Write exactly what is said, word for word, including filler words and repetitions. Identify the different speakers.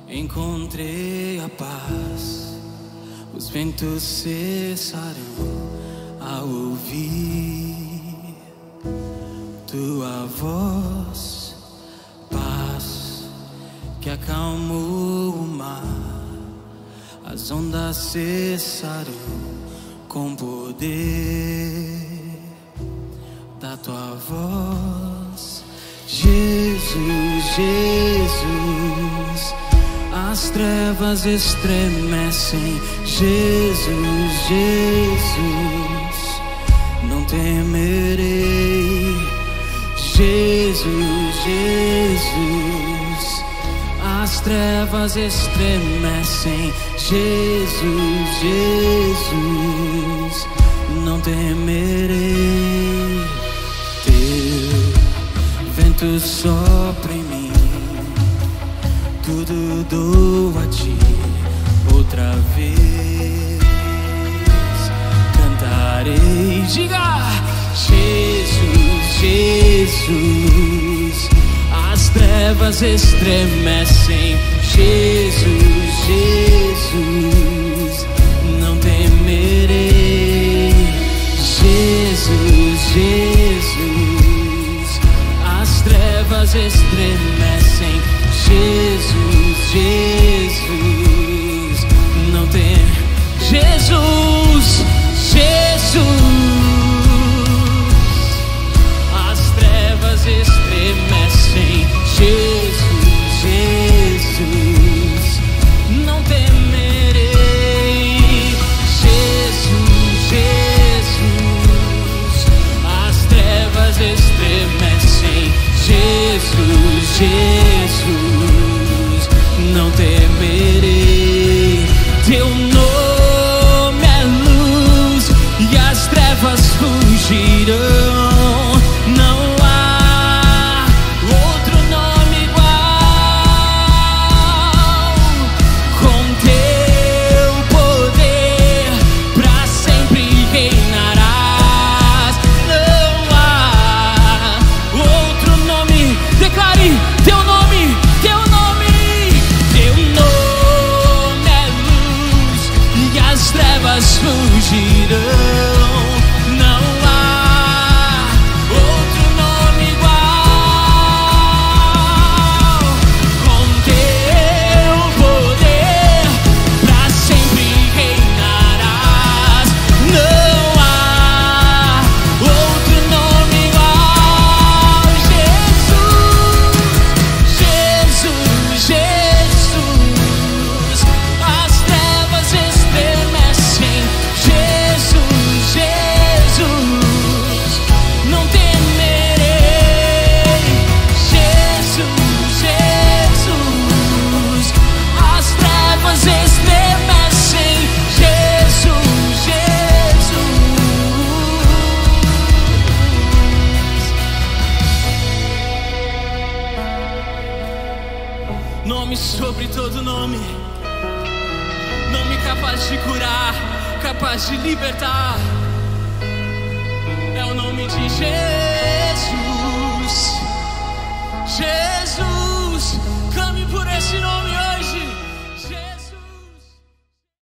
Speaker 1: Encontrei a paz, os ventos cessarão ao ouvir tua voz. Paz que acalmou o mar, as ondas cessarão com o poder da tua voz. Jesus, Jesus, as trevas estremecem. Jesus, Jesus, não temerei. Jesus, Jesus, as trevas estremecem. Jesus, Jesus, não temerei. Teu vento sopra em mim, tudo dou a ti outra vez. Cantarei, diga: Jesus, Jesus, as trevas estremecem. Jesus, Jesus, não temerei. Jesus, Jesus, as trevas estremecem. Jesus, Jesus, não tem. Jesus, Jesus, as trevas estremecem. Jesus, Jesus, não temerei. Jesus, Jesus, as trevas estremecem. Jesus, Jesus, não temerei. Teu nome é luz e as trevas fugirão. Não há outro nome igual. Com teu poder pra sempre reinarás. Não há outro nome. Declare teu nome, teu nome, teu nome é luz e as trevas fugirão. Não há outro nome igual. Com teu poder pra sempre reinarás. Não há outro nome igual. Jesus, Jesus, as trevas estremecem. Jesus, Jesus, não temerei. Jesus, Jesus, as trevas estremecem. Jesus, Jesus. Nome sobre todo nome, nome capaz de curar, capaz de libertar. É o nome de Jesus. Jesus, clame por esse nome